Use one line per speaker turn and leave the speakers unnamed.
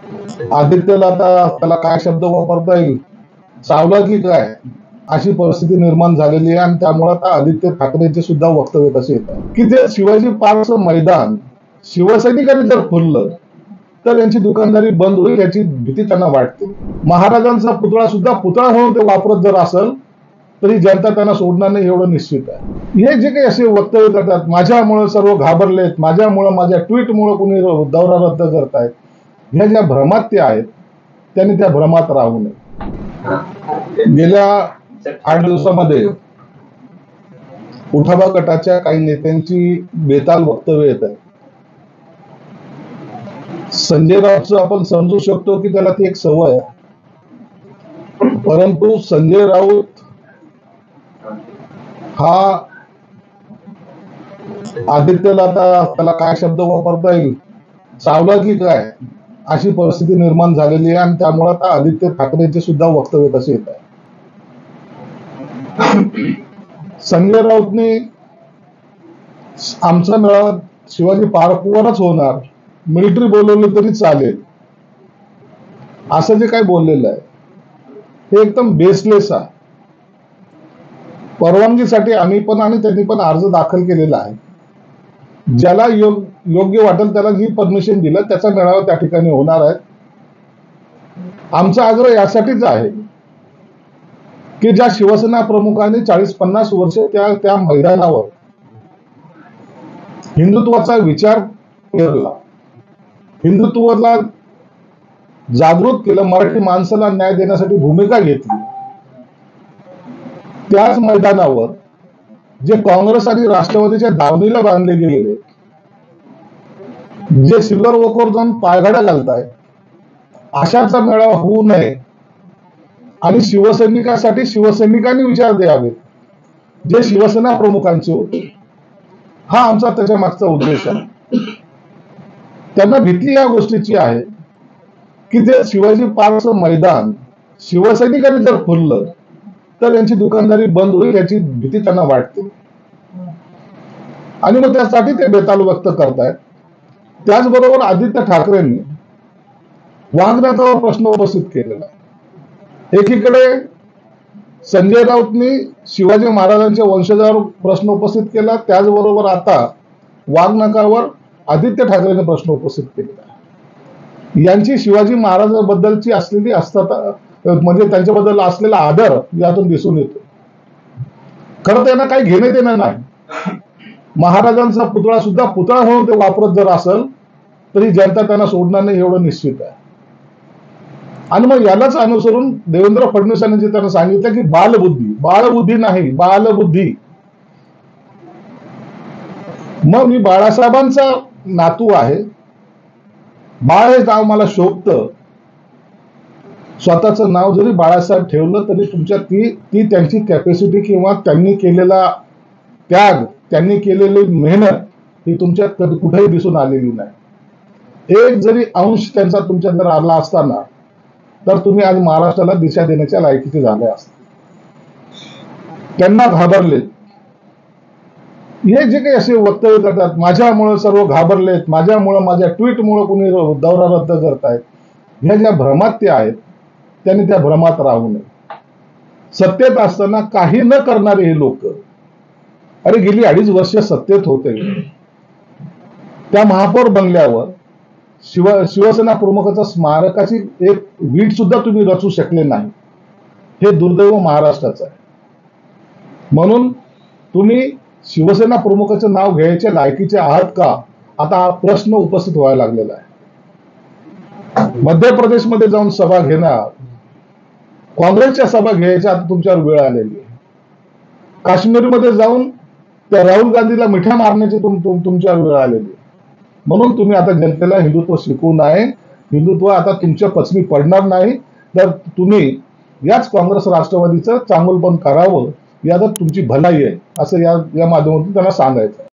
आदित्यला आता त्याला काय शब्द वापरता येईल, चावला की काय अशी परिस्थिती निर्माण झालेली आहे. आणि त्यामुळे आता आदित्य ठाकरेंचे सुद्धा वक्तव्य तसे येत आहे की ते शिवाजी पार्कचं मैदान शिवसैनिकांनी जर खोललं तर यांची दुकानदारी बंद होईल याची भीती त्यांना वाटते. महाराजांचा पुतळा सुद्धा पुतळा म्हणून ते वापरत जर असेल तरी जनता त्यांना सोडणार नाही एवढं निश्चित आहे. हे जे काही असे वक्तव्य करतात, माझ्यामुळे सर्व घाबरलेत, माझ्यामुळे माझ्या ट्विटमुळे कुणी दौरा रद्द करतायत, ह्या ज्या भ्रमात ते आहेत त्यांनी त्या भ्रमात राहू नये. गेल्या 8 दिवसामध्ये उठावा गटाच्या काही नेत्यांची बेताल वक्तव्य येत आहे. संजय राऊतचं आपण समजू शकतो की त्याला ती एक सवय आहे, परंतु संजय राऊत हा आदित्यला आता त्याला काय शब्द वापरता येईल, चावला की काय अशी परिस्थिती निर्माण झालेली आहे. आणि त्यामुळे आता आदित्य ठाकरेंचे सुद्धा वक्तव्य तसे येत आहे. संजय राऊतने आमचा मेळावा शिवाजी पार्कवरच होणार, मिलिटरी बोलवलं तरी चालेल असं जे काही बोललेलं आहे हे एकदम बेसलेस आहे. परवानगीसाठी आम्ही पण आणि त्यांनी पण अर्ज दाखल केलेला आहे. ज्याला योग्य वाटेल त्याला जी परमिशन दिलं त्याचा मेळावा त्या ठिकाणी होणार आहे. आमचा आग्रह यासाठीच आहे की ज्या शिवसेना प्रमुखांनी 40-50 वर्ष त्या मैदानावर हिंदुत्वाचा विचार केला, हिंदुत्वाला जागृत केलं, मराठी माणसाला न्याय देण्यासाठी भूमिका घेतली, त्याच मैदानावर जे काँग्रेस आणि राष्ट्रवादीच्या दावणीला बांधले गेलेले, जे सिल्वर वॉकवर जाऊन पायघड्या घालताय, अशाचा मेळावा होऊ नये आणि शिवसैनिकांसाठी शिवसैनिकांनी विचार द्यावेत जे शिवसेना प्रमुखांचे होते. हा आमचा त्याच्या मागचा उद्देश आहे. त्यांना भीती या गोष्टीची आहे की ते शिवाजी पार्कचं मैदान शिवसैनिकांनी जर खोललं तर यांची दुकानदारी बंद होईल याची भीती त्यांना वाटते. आणि मग त्यासाठी ते बेताल व्यक्त करतायत. त्याचबरोबर आदित्य ठाकरेंनी वाघनाथावर प्रश्न उपस्थित केलेला. एकीकडे संजय राऊतनी शिवाजी महाराजांच्या वंशजावर प्रश्न उपस्थित केला, त्याचबरोबर आता वाघनाथावर आदित्य ठाकरेंनी प्रश्न उपस्थित केलेला. यांची शिवाजी महाराजांबद्दलची असलेली म्हणजे त्यांच्याबद्दल असलेला आदर यातून दिसून येतो. खरं त्यांना काही घेणे देणं नाही. महाराजांचा पुतळा सुद्धा पुतळा म्हणून ते वापरत जर असेल तरी जनता त्यांना सोडणार नाही एवढं निश्चित आहे. आणि मग यालाच अनुसरून देवेंद्र फडणवीसांनी जे त्यांना सांगितलं की बालबुद्धी नाही, बालबुद्धी. मग मी बाळासाहेबांचा नातू आहे, बाळ हे नाव मला शोभतं, स्वतःचं नाव जरी बाळासाहेब ठेवलं तरी तुमच्या ती त्यांची कॅपॅसिटी किंवा त्यांनी केलेला त्याग, त्यांनी केलेली मेहनत ही तुमच्यात कुठेही दिसून आलेली नाही. एक जरी अंश त्यांचा तुमच्यात जर आला असताना तर तुम्ही आज महाराष्ट्राला दिशा देण्याच्या लायकीचे झाले असते. त्यांना घाबरले. हे जे काही असे वक्तव्य करतात, माझ्यामुळे सर्व घाबरलेत, माझ्यामुळे माझ्या ट्विटमुळे कुणी दौरा रद्द करतायत, ह्या ज्या भ्रमात ते आहेत त्यांनी त्या भ्रमात राहू नये. सत्तेत असताना काही न करणारे हे लोक, अरे गेली 2.5 वर्ष सत्तेत होते, त्या महापौर बंगल्यावर शिवसेना प्रमुखाच्या स्मारकाची एक वीट सुद्धा तुम्ही रचू शकले नाही. हे दुर्दैव महाराष्ट्राचं आहे. म्हणून तुम्ही शिवसेना प्रमुखाचं नाव घ्यायच्या लायकीचे आहात का, आता हा प्रश्न उपस्थित व्हायला लागलेला आहे. मध्य प्रदेशमध्ये जाऊन सभा घेणार, काँग्रेसच्या सभा घ्यायच्या आता तुमच्यावर वेळ आलेली आहे. काश्मीरमध्ये जाऊन त्या राहुल गांधीला मिठ्या मारण्याची तुमच्यावर वेळ आलेली आहे. म्हणून तुम्ही आता जनतेला हिंदुत्व शिकवू नये. हिंदुत्व आता तुमच्या पचनी पडणार नाही. तर तुम्ही याच काँग्रेस राष्ट्रवादीचं चांगुलपण करावं, यात तुमची भलाई आहे असं या माध्यमातून त्यांना सांगायचं.